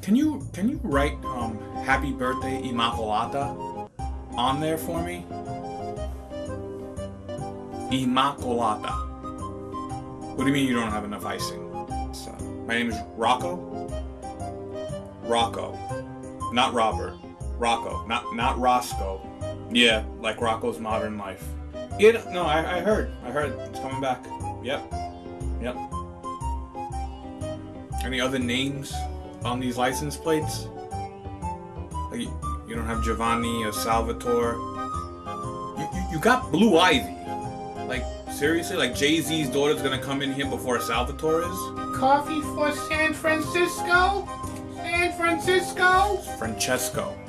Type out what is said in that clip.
Can you write Happy Birthday Immaculata on there for me? Immaculata. What do you mean you don't have enough icing? So, my name is Rocco. Rocco. Not Robert. Rocco. Not Roscoe. Yeah, like Rocco's Modern Life. Yeah, no, I heard. I heard it's coming back. Yep. Yep. Any other names on these license plates? Like, you don't have Giovanni or Salvatore. You got Blue Ivy. Like, seriously? Like, Jay-Z's daughter's gonna come in here before Salvatore is? Coffee for San Francisco? San Francisco? Francesco.